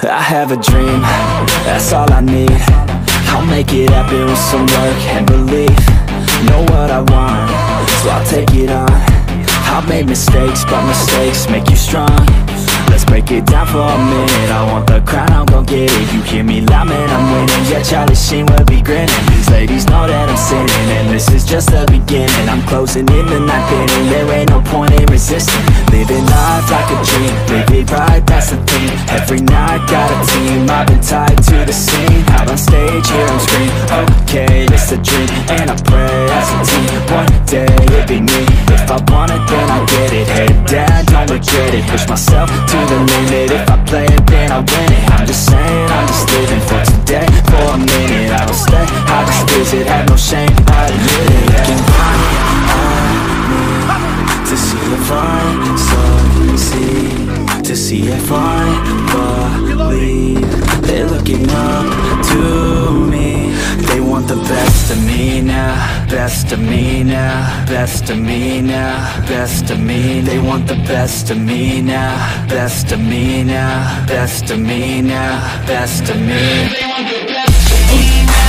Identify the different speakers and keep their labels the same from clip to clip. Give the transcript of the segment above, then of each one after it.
Speaker 1: I have a dream, that's all I need. I'll make it happen with some work and belief. Know what I want, so I'll take it on. I've made mistakes, but mistakes make you strong. Let's break it down for a minute. I want the crown, I'm gon' get it. You hear me loud, man, I'm winning. Yeah, Charlie Sheen will be grinning. These ladies know that I'm sinning, and this is just the beginning. I'm closing in the night inning. There ain't no point in resisting. Living life like a dream, live it right, that's the thing. Every night got a team, I've been tied to the scene. Out on stage, hear them scream, okay, it's a dream. And I pray as a team, one day it'll be me. If I want it, then I'll get it. Head down, don't regret it. Push myself to the limit. If I play it, then I win it. I'm just saying, I'm just living for today. For a minute, I don't stay, I just visit. Have no shame, I admit it. Looking right at me to see if I succeed, to see if I believe. They're looking up to me. They want the best of me now, best of me now, best of me now, best of me. They want the best of me now, best of me now, best of me now, best of me. They want the best of me now.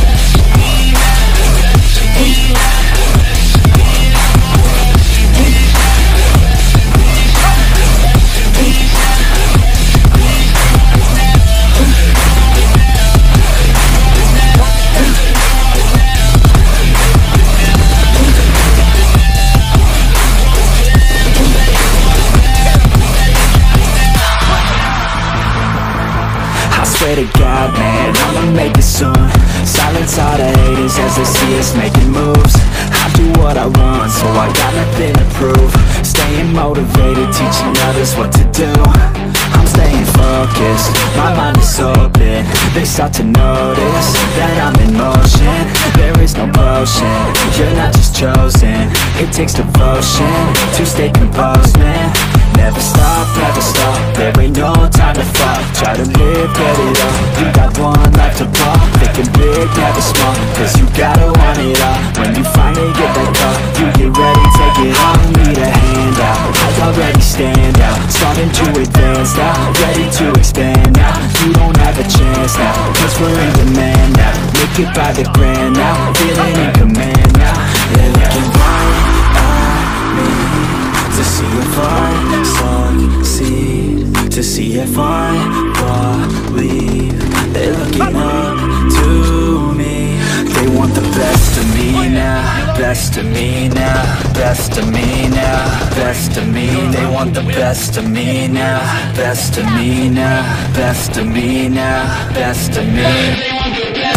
Speaker 1: Swear to God, man, I'ma make it soon. Silence all the haters as they see us making moves. I do what I want, so I got nothing to prove. Staying motivated, teaching others what to do. I'm staying focused, my mind is open. They start to notice that I'm in motion. There is no potion, you're not just chosen. It takes devotion to stay composed, man. Never stop, there ain't no time to fall. Try to live, get it up, you got one life to blow. Thinking big, never small, cause you gotta want it all. When you finally get that call, you get ready, take it on. Need a hand out, I already stand out. Starting to advance now, ready to expand now. You don't have a chance now, cause we're in demand now. Make it by the grand now, feeling in command now. They're looking right at me to see if I succeed, to see if I believe. They're looking up to me. They want the best of me now, best of me now, best of me now, best of me. They want the best of me now, best of me now, best of me now, best of me. They want the best.